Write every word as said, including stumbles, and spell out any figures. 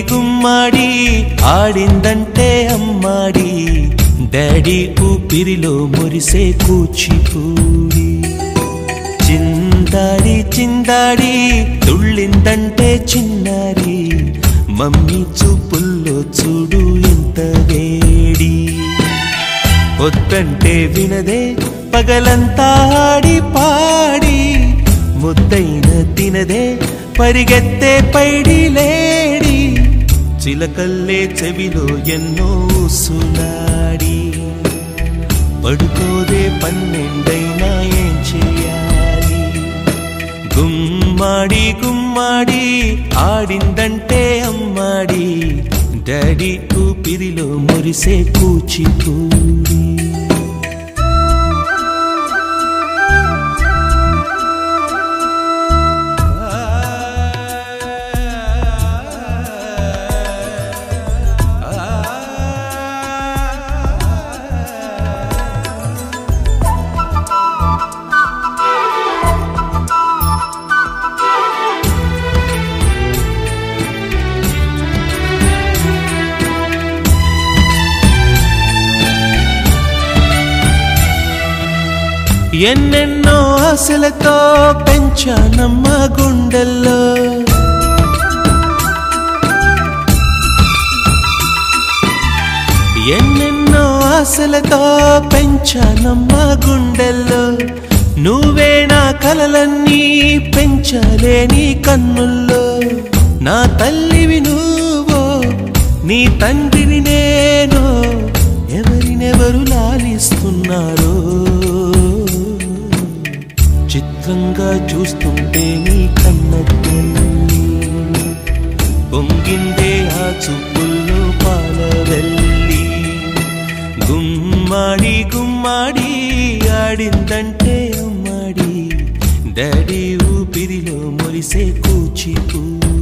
గుమ్మాడి ఆడిందంటే అమ్మాడి డాడీ ఊపిరిలో మురిసే కూచిపూడి చిందాడి చిందాడి తుళ్ళిందంటే చిన్నారి మమ్మీ చూపుల్లో చూడు ఎంత వేడి వద్దంటే వినదే పగలంతా ఆడి పాడి ముద్దైన తినదే పరిగెత్తే పైడి లేడి చిలకల్లే చెవిలో ఎన్నో సులాడి పడుకోదే పన్నెండైనా ఏం చేయాలి గుమ్మాడి గుమ్మాడి ఆడిందంటే అమ్మాడి డాడీ ఊపిరిలో మురిసే కూచిపూడి ఎన్నెన్నో ఆశలతో పెంచానమ్మ గుండెల్లో ఎన్నెన్నో ఆశలతో పెంచానమ్మ గుండెల్లో నువ్వే నా కలలన్నీ పెంచాలే నీ కన్నుల్లో నా తల్లివి నువ్వో నీ తండ్రిని నేను ఎవరినెవరు లాలిస్తున్నారో చిత్రంగా చూస్తుంటే నీ కన్న తల్లి పొంగిందే ఆ చూపుల్లో పాలవెల్లి గుమ్మాడి గుమ్మాడి ఆడిందంటే అమ్మాడి డాడీ ఊపిరిలో మురిసే కూచిపూడి